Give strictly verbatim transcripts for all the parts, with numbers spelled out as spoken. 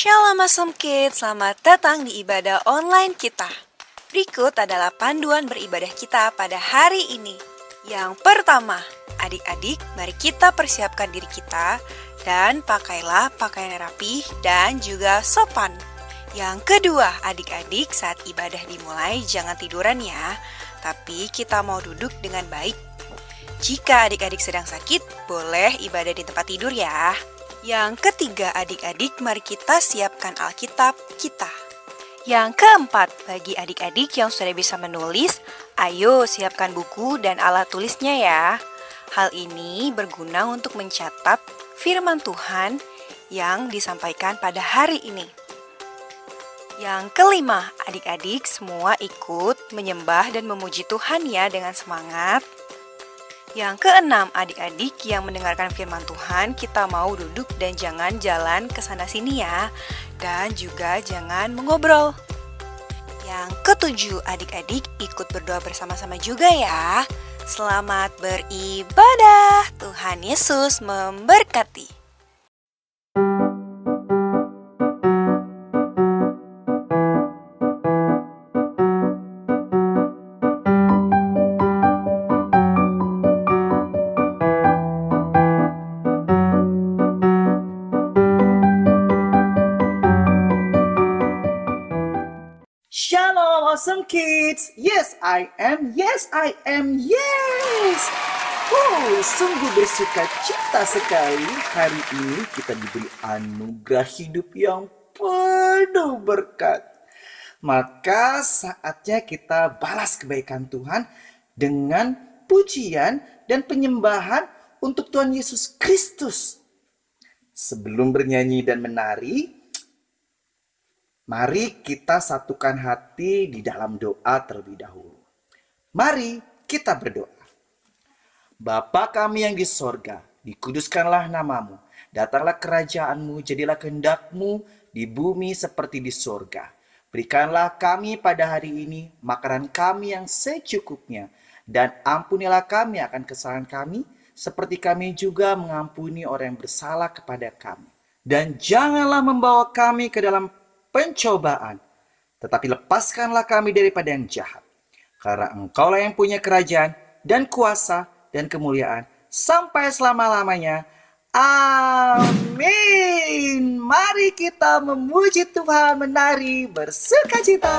Shalom Awesome Kids, selamat datang di ibadah online kita. Berikut adalah panduan beribadah kita pada hari ini. Yang pertama, adik-adik, mari kita persiapkan diri kita dan pakailah pakaian rapi dan juga sopan. Yang kedua, adik-adik, saat ibadah dimulai jangan tiduran ya, tapi kita mau duduk dengan baik. Jika adik-adik sedang sakit, boleh ibadah di tempat tidur ya. Yang ketiga, adik-adik, mari kita siapkan Alkitab kita. Yang keempat, bagi adik-adik yang sudah bisa menulis, ayo siapkan buku dan alat tulisnya ya. Hal ini berguna untuk mencatat firman Tuhan yang disampaikan pada hari ini. Yang kelima, adik-adik semua ikut menyembah dan memuji Tuhan ya dengan semangat. Yang keenam, adik-adik yang mendengarkan firman Tuhan, kita mau duduk dan jangan jalan ke sana sini ya. Dan juga jangan mengobrol. Yang ketujuh, adik-adik ikut berdoa bersama-sama juga ya. Selamat beribadah. Tuhan Yesus memberkati. Shalom Awesome Kids. Yes, I am. Yes, I am. Yes. Oh, sungguh bersuka cita sekali hari ini kita diberi anugerah hidup yang penuh berkat. Maka saatnya kita balas kebaikan Tuhan dengan pujian dan penyembahan untuk Tuhan Yesus Kristus. Sebelum bernyanyi dan menari, mari kita satukan hati di dalam doa terlebih dahulu. Mari kita berdoa. Bapa kami yang di sorga, dikuduskanlah namamu. Datanglah kerajaanmu, jadilah kehendakmu di bumi seperti di sorga. Berikanlah kami pada hari ini makanan kami yang secukupnya. Dan ampunilah kami akan kesalahan kami, seperti kami juga mengampuni orang yang bersalah kepada kami. Dan janganlah membawa kami ke dalam pencobaan, tetapi lepaskanlah kami daripada yang jahat. Karena Engkaulah yang punya kerajaan dan kuasa dan kemuliaan sampai selama-lamanya. Amin. Mari kita memuji Tuhan, menari bersukacita.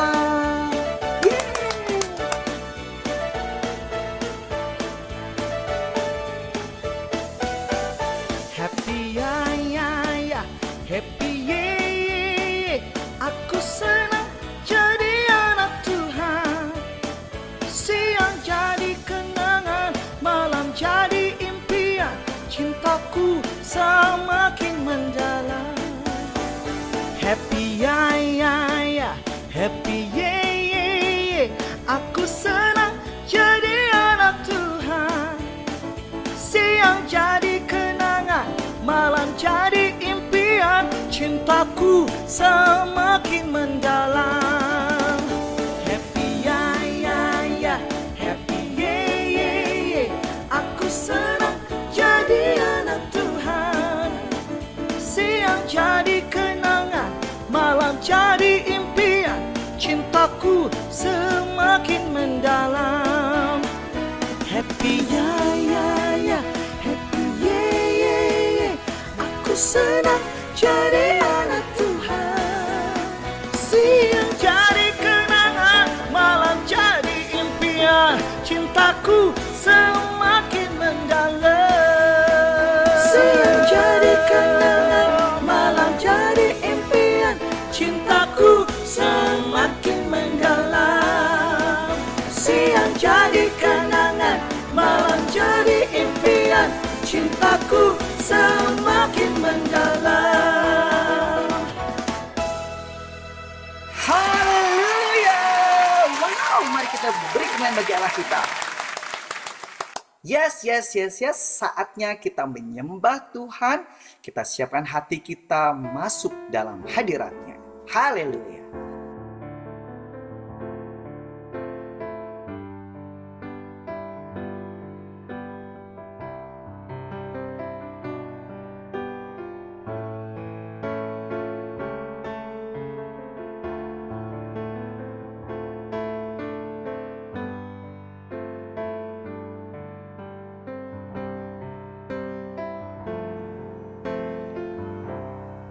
Happy ya ya ya, happy ye. Aku senang jadi anak Tuhan. Siang jadi kenangan, malam jadi impian. Cintaku semakin mendalam. Happy ya ya ya, happy ye ye ye. Aku senang jadi anak Tuhan. Siang jadi kenangan, malam jadi impian. Cintaku semakin mendalam. Happy ya ya ya, happy ye ye ye. Aku senang jadi anak Tuhan. Siang jadi kenangan, malam jadi impian. Cintaku semakin mendalam. Happy ya ya ya, happy ye ye ye. Aku senang jadi anak Tuhan. Siang jadi kenangan, malam jadi impian. Cintaku semakin mendalam. Siang jadi kenangan, malam jadi impian. Cintaku semakin mendalam. Siang jadi kenangan, malam jadi impian. Cintaku semakin mendalam. Haleluya. Wow, mari kita beri kemuliaan bagi Allah kita. Yes, yes, yes, yes. Saatnya kita menyembah Tuhan. Kita siapkan hati kita masuk dalam hadiratnya. Haleluya.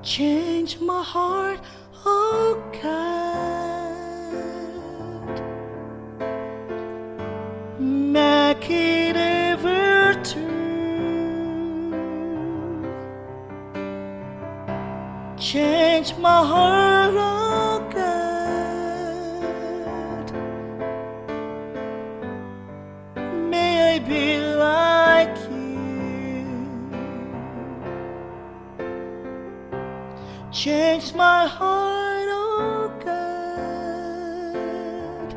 Change my heart, oh God. Make it ever true. Change my heart, oh God. May I be like you. Change my heart, oh God.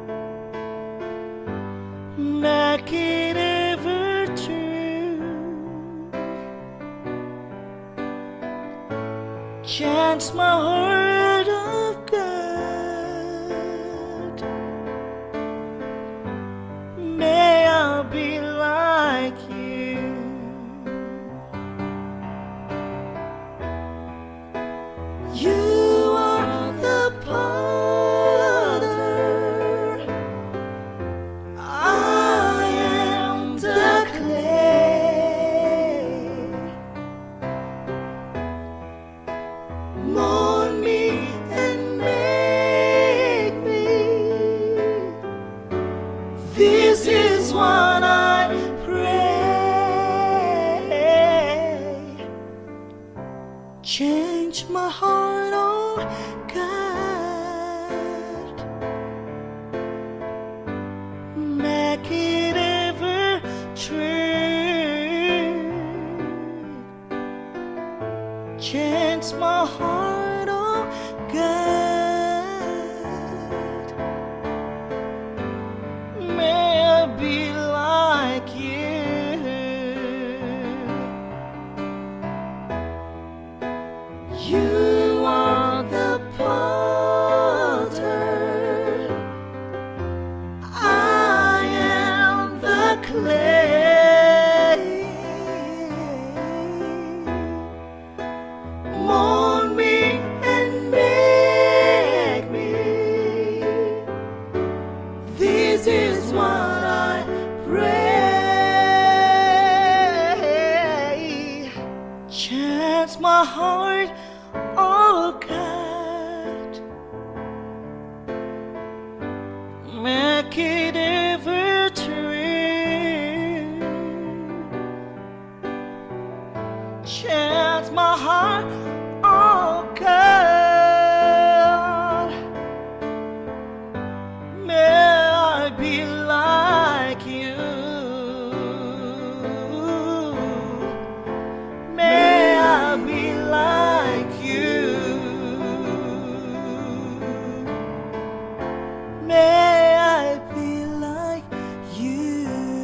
Make it ever true. Change my heart, oh God. May I be like you. You are the potter, I am the clay. Mold me and make me. This is what I pray. Change my heart, oh God. Make it ever true. Change my heart, oh God. May I be like you. You are the potter, I am the clay. Mold me and make me. This is what I pray. Change my heart, oh God. Make it ever true. Change my heart, oh God. May I be like you. May I be like you. May I be like you.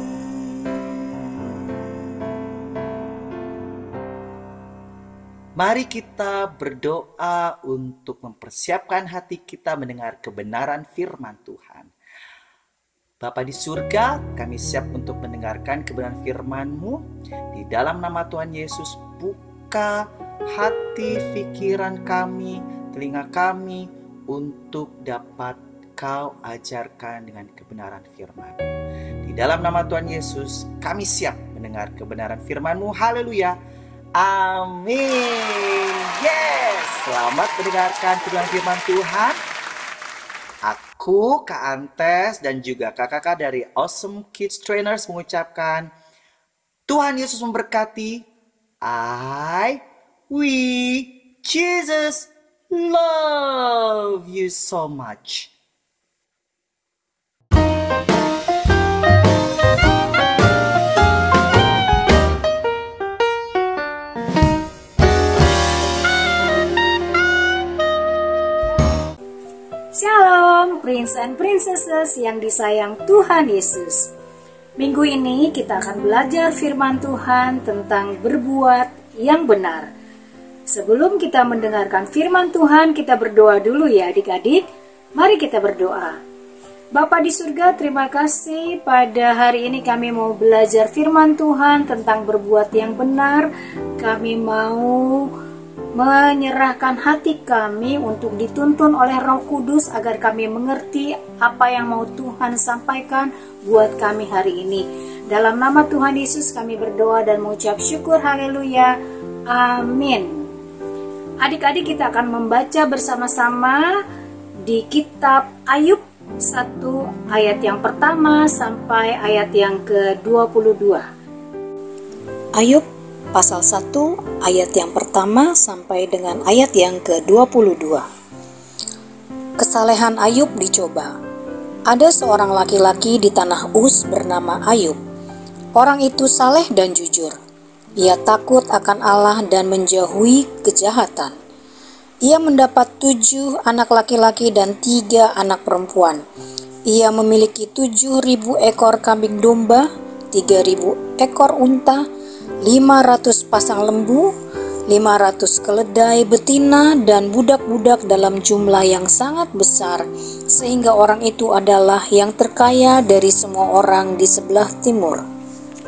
Mari kita berdoa untuk mempersiapkan hati kita mendengar kebenaran firman Tuhan. Bapa di surga, kami siap untuk mendengarkan kebenaran firman-Mu. Di dalam nama Tuhan Yesus, buka hati, pikiran kami, telinga kami untuk dapat Kau ajarkan dengan kebenaran firman. Di dalam nama Tuhan Yesus, kami siap mendengar kebenaran firman-Mu. Haleluya. Amin. Yes. Selamat mendengarkan kebenaran firman Tuhan. Aku, Kak Antes, dan juga kakak-kakak dari Awesome Kids Trainers mengucapkan Tuhan Yesus memberkati. I, we, Jesus love you so much. Shalom, Prince and Princesses yang disayang Tuhan Yesus. Minggu ini kita akan belajar firman Tuhan tentang berbuat yang benar. Sebelum kita mendengarkan firman Tuhan, kita berdoa dulu ya adik-adik. Mari kita berdoa. Bapa di surga, terima kasih pada hari ini kami mau belajar firman Tuhan tentang berbuat yang benar. Kami mau menyerahkan hati kami untuk dituntun oleh Roh Kudus agar kami mengerti apa yang mau Tuhan sampaikan buat kami hari ini. Dalam nama Tuhan Yesus kami berdoa dan mengucap syukur, haleluya, amin. Adik-adik, kita akan membaca bersama-sama di kitab Ayub satu ayat yang pertama sampai ayat yang ke dua puluh dua. Ayub pasal satu ayat yang pertama sampai dengan ayat yang ke dua puluh dua. Kesalehan Ayub dicoba. Ada seorang laki-laki di tanah Uz bernama Ayub. Orang itu saleh dan jujur. Ia takut akan Allah dan menjauhi kejahatan. Ia mendapat tujuh anak laki-laki dan tiga anak perempuan. Ia memiliki tujuh ribu ekor kambing domba, tiga ribu ekor unta, lima ratus pasang lembu, lima ratus keledai betina, dan budak-budak dalam jumlah yang sangat besar, sehingga orang itu adalah yang terkaya dari semua orang di sebelah timur.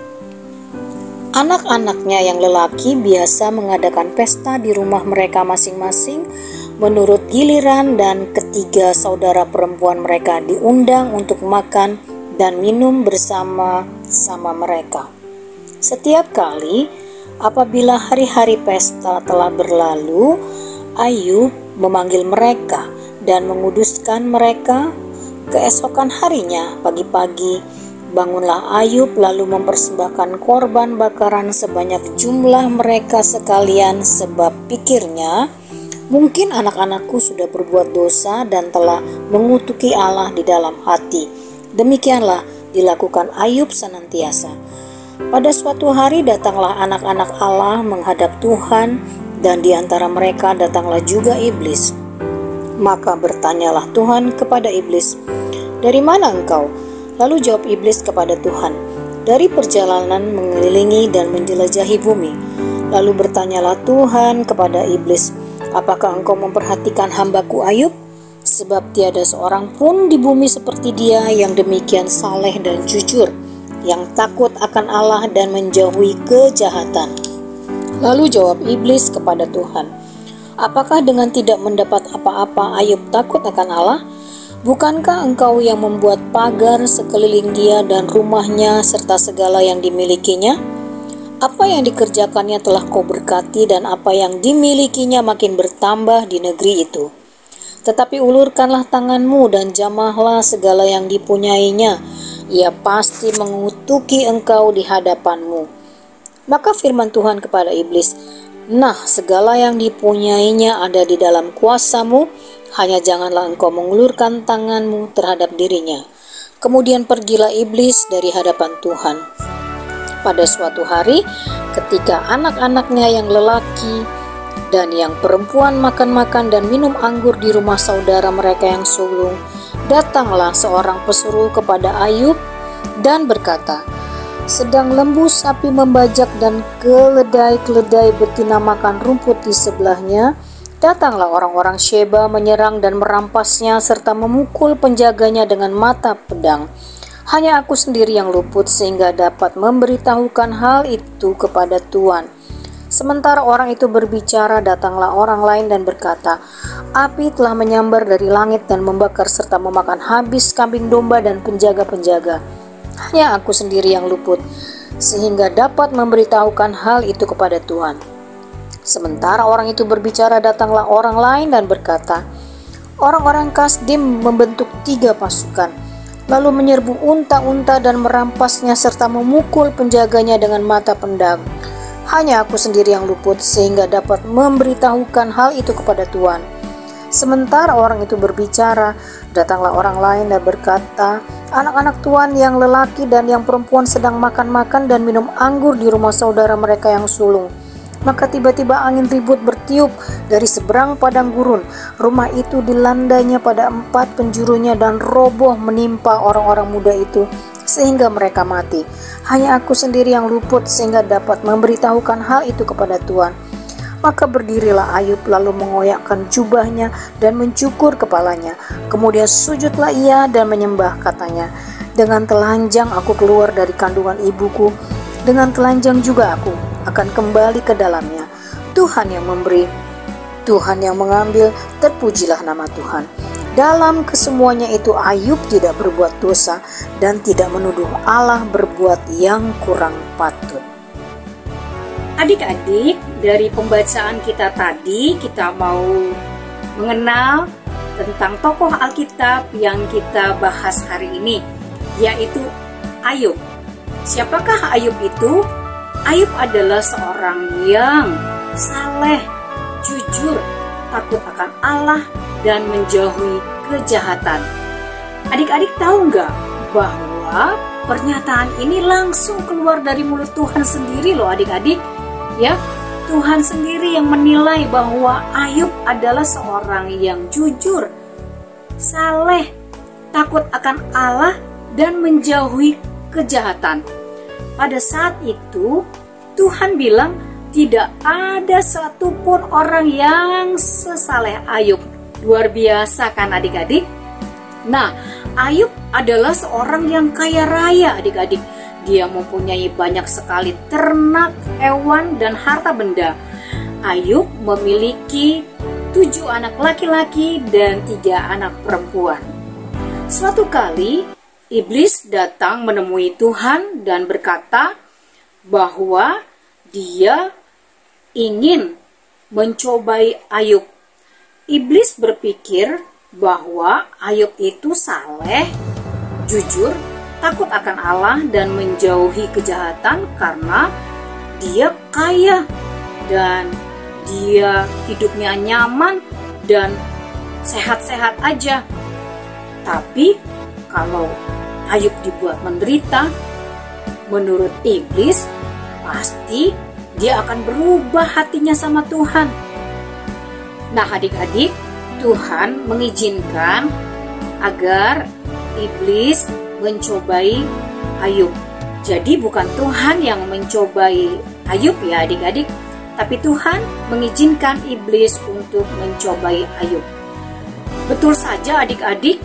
Anak-anaknya yang lelaki biasa mengadakan pesta di rumah mereka masing-masing menurut giliran, dan ketiga saudara perempuan mereka diundang untuk makan dan minum bersama-sama mereka. Setiap kali apabila hari-hari pesta telah berlalu, Ayub memanggil mereka dan menguduskan mereka. Keesokan harinya pagi-pagi bangunlah Ayub lalu mempersembahkan korban bakaran sebanyak jumlah mereka sekalian, sebab pikirnya, mungkin anak-anakku sudah berbuat dosa dan telah mengutuki Allah di dalam hati. Demikianlah dilakukan Ayub senantiasa. Pada suatu hari datanglah anak-anak Allah menghadap Tuhan, dan di antara mereka datanglah juga iblis. Maka bertanyalah Tuhan kepada iblis, "Dari mana engkau?" Lalu jawab iblis kepada Tuhan, "Dari perjalanan mengelilingi dan menjelajahi bumi." Lalu bertanyalah Tuhan kepada iblis, "Apakah engkau memperhatikan hambaku Ayub? Sebab tiada seorang pun di bumi seperti dia yang demikian saleh dan jujur, yang takut akan Allah dan menjauhi kejahatan." Lalu jawab iblis kepada Tuhan, "Apakah dengan tidak mendapat apa-apa Ayub takut akan Allah? Bukankah engkau yang membuat pagar sekeliling dia dan rumahnya serta segala yang dimilikinya? Apa yang dikerjakannya telah kau berkati, dan apa yang dimilikinya makin bertambah di negeri itu. Tetapi ulurkanlah tanganmu dan jamahlah segala yang dipunyainya. Ia pasti mengutuki engkau di hadapanmu." Maka firman Tuhan kepada iblis, "Nah, segala yang dipunyainya ada di dalam kuasamu, hanya janganlah engkau mengulurkan tanganmu terhadap dirinya." Kemudian pergilah iblis dari hadapan Tuhan. Pada suatu hari, ketika anak-anaknya yang lelaki dan yang perempuan makan-makan dan minum anggur di rumah saudara mereka yang sulung, datanglah seorang pesuruh kepada Ayub dan berkata, "Sedang lembu sapi membajak dan keledai-keledai betina makan rumput di sebelahnya, datanglah orang-orang Sheba menyerang dan merampasnya serta memukul penjaganya dengan mata pedang. Hanya aku sendiri yang luput sehingga dapat memberitahukan hal itu kepada Tuan." Sementara orang itu berbicara, datanglah orang lain dan berkata, "Api telah menyambar dari langit dan membakar serta memakan habis kambing domba dan penjaga-penjaga. Hanya aku sendiri yang luput sehingga dapat memberitahukan hal itu kepada Tuan." Sementara orang itu berbicara, datanglah orang lain dan berkata, "Orang-orang Kasdim membentuk tiga pasukan, lalu menyerbu unta-unta dan merampasnya serta memukul penjaganya dengan mata pedang. Hanya aku sendiri yang luput sehingga dapat memberitahukan hal itu kepada Tuan." Sementara orang itu berbicara, datanglah orang lain dan berkata, "Anak-anak Tuan yang lelaki dan yang perempuan sedang makan-makan dan minum anggur di rumah saudara mereka yang sulung." Maka tiba-tiba angin ribut bertiup dari seberang padang gurun. Rumah itu dilandainya pada empat penjurunya dan roboh menimpa orang-orang muda itu sehingga mereka mati. Hanya aku sendiri yang luput sehingga dapat memberitahukan hal itu kepada Tuan. Maka berdirilah Ayub lalu mengoyakkan jubahnya dan mencukur kepalanya. Kemudian sujudlah ia dan menyembah, katanya, "Dengan telanjang aku keluar dari kandungan ibuku, dengan telanjang juga aku akan kembali ke dalamnya. Tuhan yang memberi, Tuhan yang mengambil, terpujilah nama Tuhan." Dalam kesemuanya itu Ayub tidak berbuat dosa dan tidak menuduh Allah berbuat yang kurang patut. Adik-adik, dari pembacaan kita tadi, kita mau mengenal tentang tokoh Alkitab yang kita bahas hari ini, yaitu Ayub. Siapakah Ayub itu? Ayub adalah seorang yang saleh, jujur, takut akan Allah, dan menjauhi kejahatan. Adik-adik tahu nggak bahwa pernyataan ini langsung keluar dari mulut Tuhan sendiri loh adik-adik. Ya, Tuhan sendiri yang menilai bahwa Ayub adalah seorang yang jujur, saleh, takut akan Allah, dan menjauhi kejahatan. Pada saat itu, Tuhan bilang tidak ada satupun orang yang sesaleh Ayub. Luar biasa kan adik-adik? Nah, Ayub adalah seorang yang kaya raya adik-adik. Dia mempunyai banyak sekali ternak, hewan, dan harta benda. Ayub memiliki tujuh anak laki-laki dan tiga anak perempuan. Suatu kali, iblis datang menemui Tuhan dan berkata bahwa dia ingin mencobai Ayub. Iblis berpikir bahwa Ayub itu saleh, jujur, takut akan Allah, dan menjauhi kejahatan karena dia kaya dan dia hidupnya nyaman dan sehat-sehat aja. Tapi kalau Ayub dibuat menderita, menurut iblis pasti dia akan berubah hatinya sama Tuhan. Nah adik-adik, Tuhan mengizinkan agar iblis mencobai Ayub. Jadi bukan Tuhan yang mencobai Ayub ya adik-adik, tapi Tuhan mengizinkan iblis untuk mencobai Ayub. Betul saja adik-adik,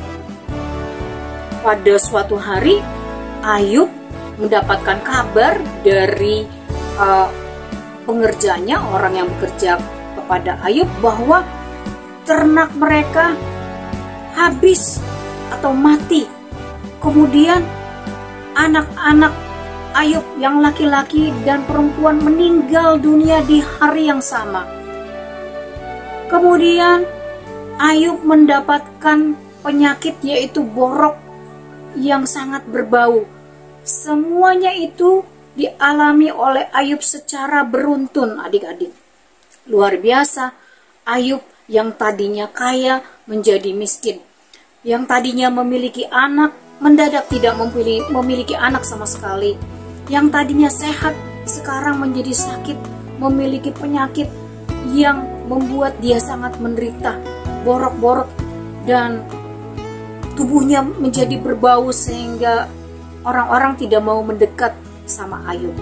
pada suatu hari Ayub mendapatkan kabar dari uh, pengerjanya, orang yang bekerja kepada Ayub, bahwa ternak mereka habis atau mati. Kemudian anak-anak Ayub yang laki-laki dan perempuan meninggal dunia di hari yang sama. Kemudian Ayub mendapatkan penyakit yaitu borok yang sangat berbau. Semuanya itu dialami oleh Ayub secara beruntun adik-adik. Luar biasa, Ayub yang tadinya kaya menjadi miskin. Yang tadinya memiliki anak mendadak tidak memiliki, memiliki anak sama sekali. Yang tadinya sehat sekarang menjadi sakit, memiliki penyakit yang membuat dia sangat menderita, borok-borok, dan tubuhnya menjadi berbau sehingga orang-orang tidak mau mendekat sama Ayub.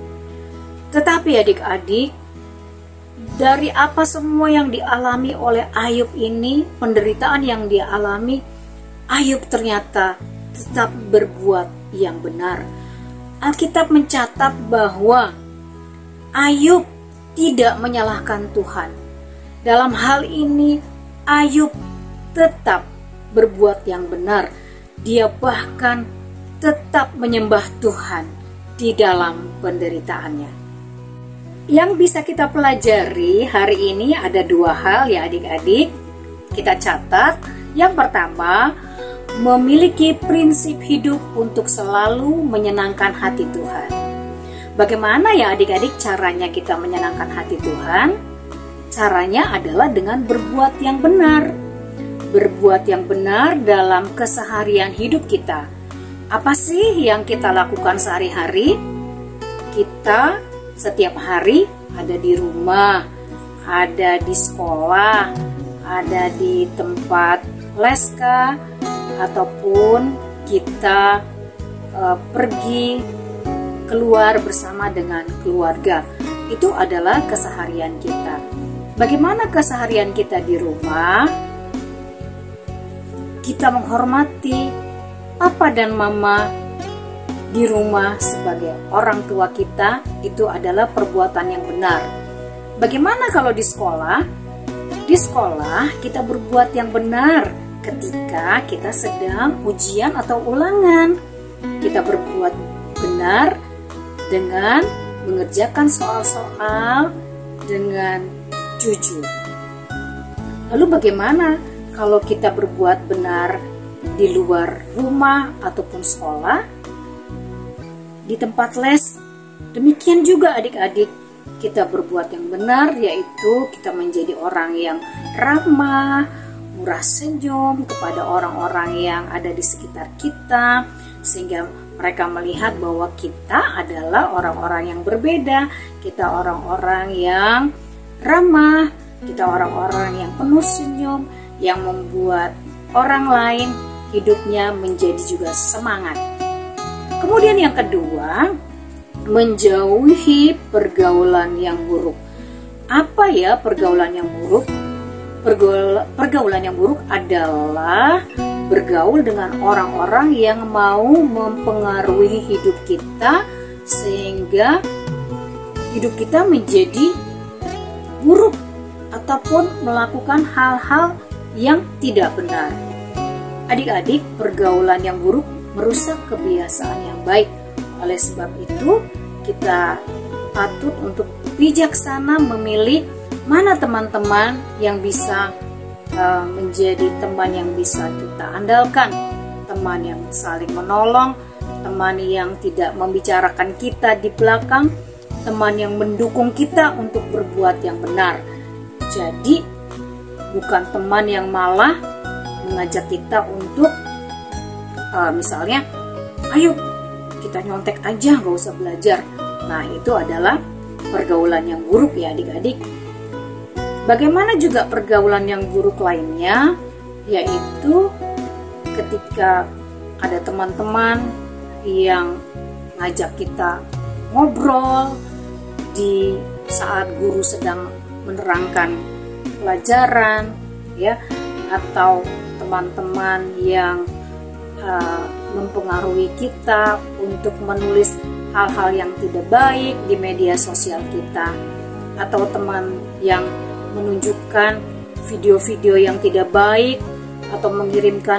Tetapi adik-adik, dari apa semua yang dialami oleh Ayub ini, penderitaan yang dia alami, Ayub ternyata tetap berbuat yang benar. Alkitab mencatat bahwa Ayub tidak menyalahkan Tuhan. Dalam hal ini Ayub tetap berbuat yang benar. Dia bahkan tetap menyembah Tuhan di dalam penderitaannya. Yang bisa kita pelajari hari ini ada dua hal ya adik-adik. Kita catat. Yang pertama, memiliki prinsip hidup untuk selalu menyenangkan hati Tuhan. Bagaimana ya adik-adik caranya kita menyenangkan hati Tuhan? Caranya adalah dengan berbuat yang benar. Berbuat yang benar dalam keseharian hidup kita. Apa sih yang kita lakukan sehari-hari? Kita setiap hari ada di rumah, ada di sekolah, ada di tempat leska, ataupun kita e, pergi keluar bersama dengan keluarga. Itu adalah keseharian kita. Bagaimana keseharian kita di rumah? Kita menghormati papa dan mama di rumah sebagai orang tua kita, itu adalah perbuatan yang benar. Bagaimana kalau di sekolah? Di sekolah kita berbuat yang benar ketika kita sedang ujian atau ulangan. Kita berbuat benar dengan mengerjakan soal-soal dengan jujur. Lalu bagaimana kalau kita berbuat benar di luar rumah ataupun sekolah, di tempat les? Demikian juga adik-adik, kita berbuat yang benar, yaitu kita menjadi orang yang ramah, murah senyum kepada orang-orang yang ada di sekitar kita, sehingga mereka melihat bahwa kita adalah orang-orang yang berbeda, kita orang-orang yang ramah, kita orang-orang yang penuh senyum, yang membuat orang lain hidupnya menjadi juga semangat. Kemudian yang kedua, menjauhi pergaulan yang buruk. Apa ya pergaulan yang buruk? Pergaul, pergaulan yang buruk adalah bergaul dengan orang-orang yang mau mempengaruhi hidup kita sehingga hidup kita menjadi buruk ataupun melakukan hal-hal yang tidak benar. Adik-adik, pergaulan yang buruk merusak kebiasaan yang baik. Oleh sebab itu, kita patut untuk bijaksana memilih mana teman-teman yang bisa uh, menjadi teman yang bisa kita andalkan, teman yang saling menolong, teman yang tidak membicarakan kita di belakang, teman yang mendukung kita untuk berbuat yang benar. Jadi bukan teman yang malah mengajak kita untuk uh, misalnya, ayo kita nyontek aja, gak usah belajar. Nah, itu adalah pergaulan yang buruk ya adik-adik. Bagaimana juga pergaulan yang buruk lainnya, yaitu ketika ada teman-teman yang ngajak kita ngobrol di saat guru sedang menerangkan pelajaran, ya, atau teman-teman yang uh, mempengaruhi kita untuk menulis hal-hal yang tidak baik di media sosial kita, atau teman yang menunjukkan video-video yang tidak baik atau mengirimkan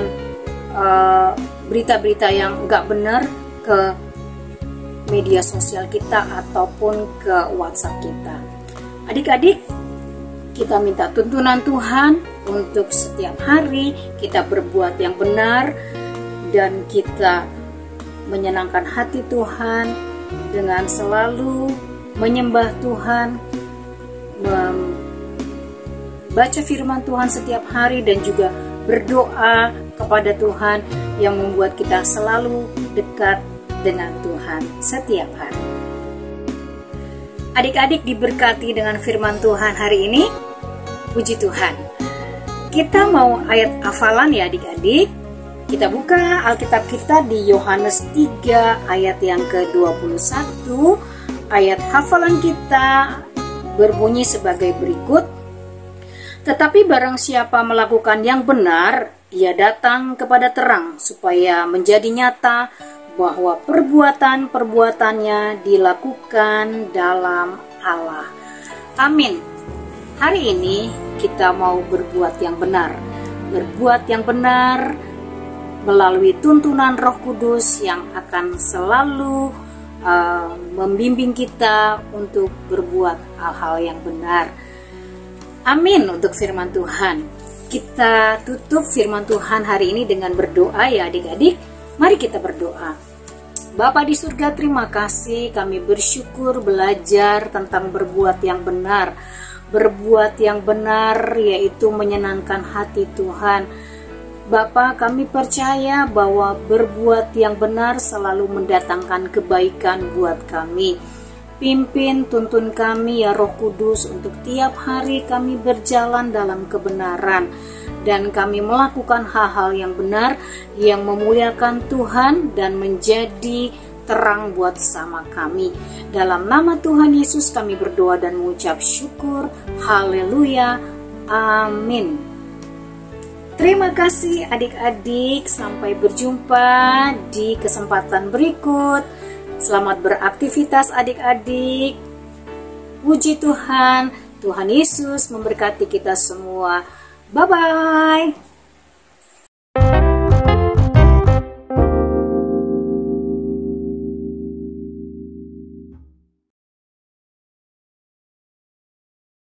uh, berita-berita yang nggak benar ke media sosial kita ataupun ke WhatsApp kita. Adik-adik, kita minta tuntunan Tuhan untuk setiap hari kita berbuat yang benar dan kita menyenangkan hati Tuhan dengan selalu menyembah Tuhan, membaca firman Tuhan setiap hari dan juga berdoa kepada Tuhan yang membuat kita selalu dekat dengan Tuhan setiap hari. Adik-adik diberkati dengan firman Tuhan hari ini. Puji Tuhan. Kita mau ayat hafalan ya adik-adik. Kita buka Alkitab kita di Yohanes tiga ayat yang ke dua puluh satu. Ayat hafalan kita berbunyi sebagai berikut. Tetapi barang siapa melakukan yang benar, ia datang kepada terang supaya menjadi nyata bahwa perbuatan-perbuatannya dilakukan dalam Allah. Amin. Hari ini kita mau berbuat yang benar. Berbuat yang benar melalui tuntunan Roh Kudus yang akan selalu uh, membimbing kita untuk berbuat hal-hal yang benar. Amin untuk firman Tuhan. Kita tutup firman Tuhan hari ini dengan berdoa ya adik-adik. Mari kita berdoa. Bapa di surga, terima kasih, kami bersyukur belajar tentang berbuat yang benar. Berbuat yang benar yaitu menyenangkan hati Tuhan. Bapa, kami percaya bahwa berbuat yang benar selalu mendatangkan kebaikan buat kami. Pimpin, tuntun kami ya Roh Kudus untuk tiap hari kami berjalan dalam kebenaran. Dan kami melakukan hal-hal yang benar yang memuliakan Tuhan dan menjadi terang buat sesama kami. Dalam nama Tuhan Yesus kami berdoa dan mengucap syukur. Haleluya. Amin. Terima kasih adik-adik. Sampai berjumpa di kesempatan berikut. Selamat beraktivitas adik-adik. Puji Tuhan. Tuhan Yesus memberkati kita semua. Bye-bye.